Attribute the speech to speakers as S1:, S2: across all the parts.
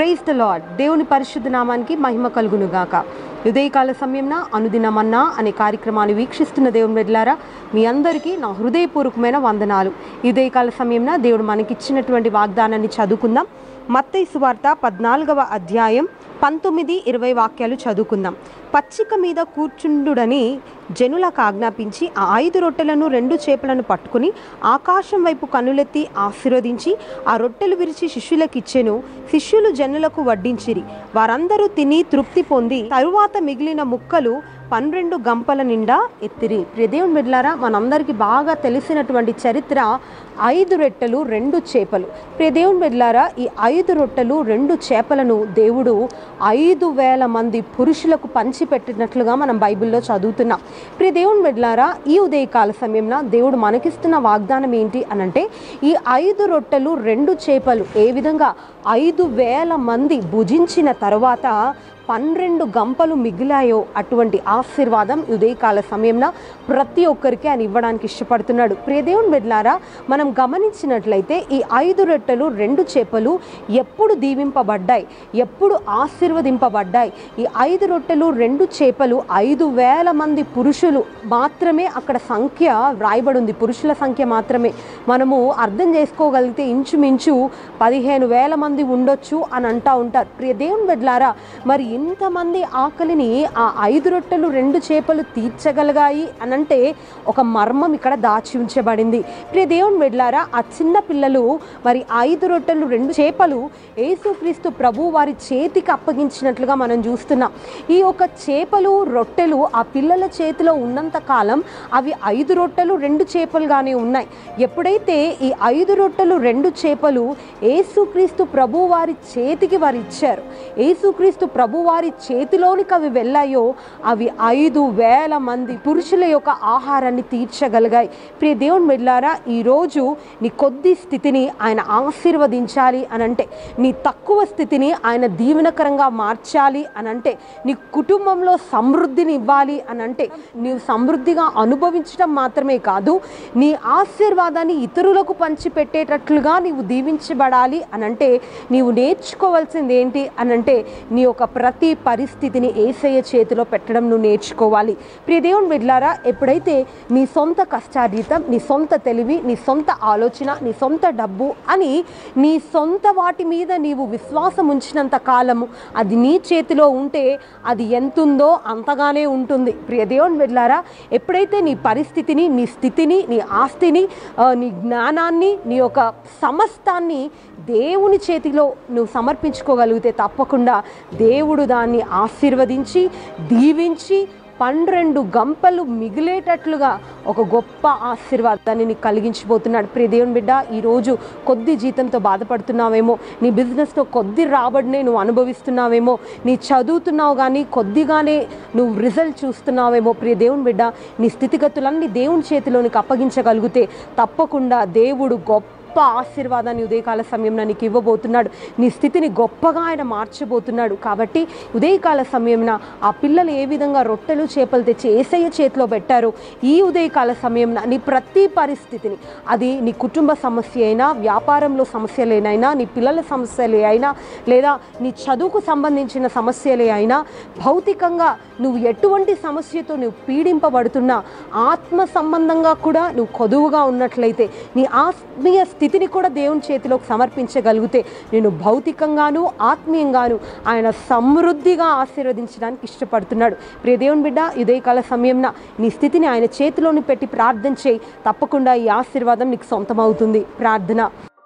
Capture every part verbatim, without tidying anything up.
S1: Praise the lord. దేవుని పరిశుద్ధ నామానికి మహిమ కలుగును గాక. ఉదయకాల సమయంన అనుదిన మన్నా అనే కార్యక్రమాన్ని వీక్షిస్తున్న దేవుని బిడ్డలారా, మీ అందరికీ నా హృదయపూర్వకమైన వందనాలు. ఈ ఉదయకాల సమయంన దేవుడు మనకిచ్చినటువంటి వాగ్దానాన్ని చదువుకుందాం. మత్తయి సువార్త పద్నాలుగవ అధ్యాయం పంతొమ్మిది ఇరవై వాక్యాలు చదువుకుందాం. పచ్చిక మీద కూర్చుండుడని జనులకు ఆజ్ఞాపించి ఆ ఐదు రొట్టెలను రెండు చేపలను పట్టుకుని ఆకాశం వైపు కన్నులెత్తి ఆశీర్వదించి ఆ రొట్టెలు విరిచి శిష్యులకు ఇచ్చెను. శిష్యులు జనులకు వడ్డించిరి. వారందరూ తిని తృప్తి పొంది తరువాత మిగిలిన ముక్కలు పన్నెండు గంపల నిండా ఎత్తిరి. ప్రియదేవుని బిడ్డలారా, మనందరికీ బాగా తెలిసినటువంటి చరిత్ర ఐదు రొట్టెలు రెండు చేపలు. ప్రియదేవుని బిడ్డలారా, ఈ ఐదు రొట్టెలు రెండు చేపలను దేవుడు ఐదు వేల మంది పురుషులకు పంచిపెట్టినట్లుగా మనం బైబిల్లో చదువుతున్నాం. ప్రియదేవుని బిడ్డలారా, ఈ ఉదయకాల సమయంలో దేవుడు మనకిస్తున్న వాగ్దానం ఏంటి అనంటే, ఈ ఐదు రొట్టెలు రెండు చేపలు ఏ విధంగా ఐదు వేల మంది భుజించిన తర్వాత పన్నెండు గంపలు మిగిలాయో అటువంటి ఆశీర్వాదం ఉదయకాల సమయంలో ప్రతి ఒక్కరికి ఆయన ఇవ్వడానికి ఇష్టపడుతున్నాడు. ప్రియదేవుని బిడ్డలారా, మనం గమనించినట్లయితే ఈ ఐదు రొట్టెలు రెండు చేపలు ఎప్పుడు దీవింపబడ్డాయి, ఎప్పుడు ఆశీర్వదింపబడ్డాయి? ఈ ఐదు రొట్టెలు రెండు చేపలు ఐదు వేల మంది పురుషులు మాత్రమే అక్కడ సంఖ్య వ్రాయబడి ఉంది. పురుషుల సంఖ్య మాత్రమే. మనము అర్థం చేసుకోగలిగితే ఇంచుమించు పదిహేను వేల మంది ఉండొచ్చు అని అంటూ ఉంటారు. ప్రియదేవుని బిడ్డలారా, మరి ఇంతమంది ఆకలిని ఆ ఐదు రొట్టెలు రెండు చేపలు తీర్చగలిగాయి అనంటే ఒక మర్మం ఇక్కడ దాచి ఉంచబడింది. ప్రియ దేవుని బిడ్డలారా, ఆ చిన్న పిల్లలు మరి ఐదు రొట్టెలు రెండు చేపలు యేసుక్రీస్తు ప్రభు వారి చేతికి అప్పగించినట్లుగా మనం చూస్తున్నాం. ఈ యొక్క చేపలు రొట్టెలు ఆ పిల్లల చేతిలో ఉన్నంత కాలం అవి ఐదు రొట్టెలు రెండు చేపలుగానే ఉన్నాయి. ఎప్పుడైతే ఈ ఐదు రొట్టెలు రెండు చేపలు యేసుక్రీస్తు ప్రభు వారి చేతికి వారు ఇచ్చారు, యేసుక్రీస్తు ప్రభు వారి చేతిలోనికి అవి వెళ్ళాయో అవి ఐదు వేల మంది పురుషుల యొక్క ఆహారాన్ని తీర్చగలిగాయి. ప్రియ దేవుని బిడ్డలారా, ఈరోజు నీ కొద్ది స్థితిని ఆయన ఆశీర్వదించాలి అనంటే, నీ తక్కువ స్థితిని ఆయన దీవెనకరంగా మార్చాలి అనంటే, నీ కుటుంబంలో సమృద్ధిని ఇవ్వాలి అనంటే, నీవు సమృద్ధిగా అనుభవించడం మాత్రమే కాదు, నీ ఆశీర్వాదాన్ని ఇతరులకు పంచిపెట్టేటట్లుగా నీవు దీవించబడాలి అనంటే నీవు నేర్చుకోవాల్సింది ఏంటి అనంటే, నీ యొక్క ప్రతి పరిస్థితిని యేసయ్య చేతిలో పెట్టడం నువ్వు నేర్చుకోవాలి. ప్రియ దేవుని బిడ్డలారా, ఎప్పుడైతే నీ సొంత కష్టార్జితం, నీ సొంత తెలివి, నీ సొంత ఆలోచన, నీ సొంత డబ్బు అని నీ సొంత వాటి మీద నీవు విశ్వాసం ఉంచినంత కాలము అది నీ చేతిలో ఉంటే అది ఎంతుందో అంతగానే ఉంటుంది. ప్రియ దేవుని బిడ్డలారా, ఎప్పుడైతే నీ పరిస్థితిని, నీ స్థితిని, నీ ఆస్తిని, నీ జ్ఞానాన్ని, నీ యొక్క సమస్తాన్ని దేవుని చేతిలో నువ్వు సమర్పించుకోగలిగితే తప్పకుండా దేవుడు దాన్ని ఆశీర్వదించి దీవించి పన్నెండు గంపలు మిగిలేటట్లుగా ఒక గొప్ప ఆశీర్వాదాన్ని నీకు కలిగించిపోతున్నాడు. ప్రియ దేవుని బిడ్డ, ఈరోజు కొద్ది జీతంతో బాధపడుతున్నావేమో, నీ బిజినెస్లో కొద్ది రాబడినే నువ్వు అనుభవిస్తున్నావేమో, నీ చదువుతున్నావు కానీ కొద్దిగానే నువ్వు రిజల్ట్ చూస్తున్నావేమో. ప్రియ దేవుని బిడ్డ, నీ స్థితిగతులన్నీ దేవుని చేతిలో నీకు అప్పగించగలిగితే తప్పకుండా దేవుడు గొప్ప గొప్ప ఆశీర్వాదాన్ని ఉదయకాల సమయంలో నీకు ఇవ్వబోతున్నాడు. నీ స్థితిని గొప్పగా ఆయన మార్చబోతున్నాడు. కాబట్టి ఉదయకాల సమయంలో ఆ పిల్లలు ఏ విధంగా రొట్టెలు చేపలు తెచ్చి యేసయ్య చేతిలో పెట్టారో, ఈ ఉదయకాల సమయంలో నీ ప్రతి పరిస్థితిని, అది నీ కుటుంబ సమస్య అయినా, వ్యాపారంలో సమస్యలేనైనా, నీ పిల్లల సమస్యలే అయినా, లేదా నీ చదువుకు సంబంధించిన సమస్యలే అయినా, భౌతికంగా నువ్వు ఎటువంటి సమస్యతో నువ్వు పీడింపబడుతున్నా, ఆత్మ సంబంధంగా కూడా నువ్వు కొదువుగా ఉన్నట్లయితే, నీ ఆత్మీయ స్థితిని కూడా దేవుని చేతిలోకి సమర్పించగలిగితే నేను భౌతికంగాను ఆత్మీయంగాను ఆయన సమృద్ధిగా ఆశీర్వదించడానికి ఇష్టపడుతున్నాడు. ప్రియ దేవుని బిడ్డ, ఉదయకాల సమయంలో నీ స్థితిని ఆయన చేతిలోని పెట్టి ప్రార్థన చేయి. తప్పకుండా ఈ ఆశీర్వాదం నీకు సొంతమవుతుంది. ప్రార్థన.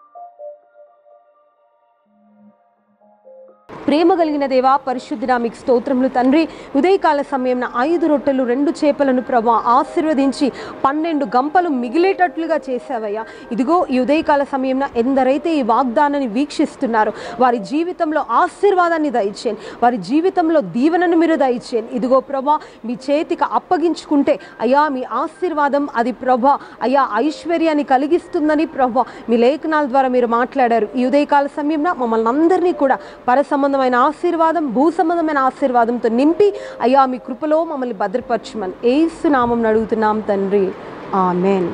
S1: ప్రేమ కలిగిన దేవా, పరిశుద్ధుడా, మీకు స్తోత్రములు తండ్రి. ఉదయకాల సమయంలో ఐదు రొట్టెలు రెండు చేపలను ప్రభా ఆశీర్వదించి పన్నెండు గంపలు మిగిలేటట్లుగా చేసావయ్యా. ఇదిగో ఈ ఉదయకాల సమయంలో ఎందరైతే ఈ వాగ్దానాన్ని వీక్షిస్తున్నారో వారి జీవితంలో ఆశీర్వాదాన్ని దయచేయండి, వారి జీవితంలో దీవెనను మీరు దయచేయండి. ఇదిగో ప్రభా, మీ చేతికి అప్పగించుకుంటే అయ్యా మీ ఆశీర్వాదం అది ప్రభా అయ్యా ఐశ్వర్యాన్ని కలిగిస్తుందని ప్రభా మీ లేఖనాల ద్వారా మీరు మాట్లాడారు. ఈ ఉదయకాల సమయంలో మమ్మల్ని అందరినీ కూడా పరసంబంధమైన ఆశీర్వాదం, భూ సంబంధమైన ఆశీర్వాదంతో నింపి అయ్యా మీ కృపలో మమ్మల్ని భద్రపరచమని యేసు నామమున అడుగుతున్నాం తండ్రి. ఆమేన్.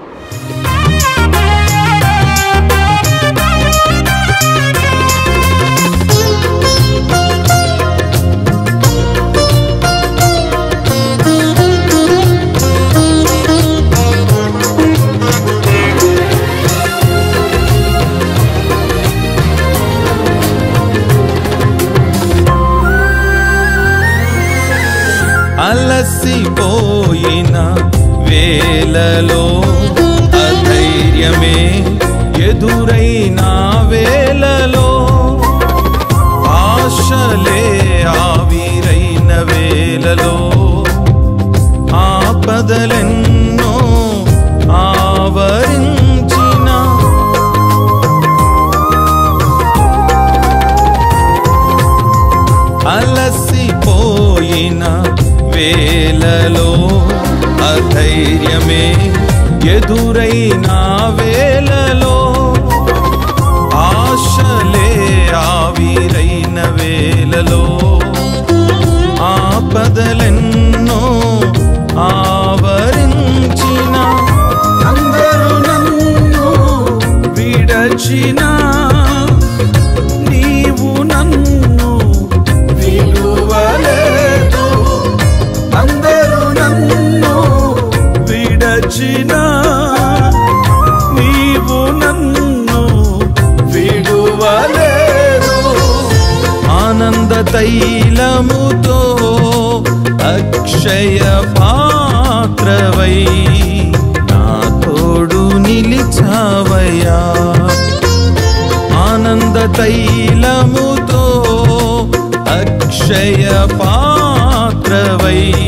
S2: అలసిపోయిన వేలలో అధైర్యమే ఎదురైన వేలలో ఆశలే ఆవిరైన వేలలో ఆపదలెన్నో ఆవరించిన అలసిపోయిన వేలలో అధైర్యమే ఎదురైన వేలలో ఆశలే ఆవిరైన వేలలో ఆపదలెన్నో ఆవరించిన అందరూ నన్ను విడచిన నీవు నన్ను విడువలేదు. అందరూ నన్ను విడచిన నీవు నన్ను విడువలేదు. ఆనంద తైలముతో అక్షయ పాత్రవై నా తోడు నిలిచావయ్యా. ఆనంద తైలముతో అక్షయ పాత్రవై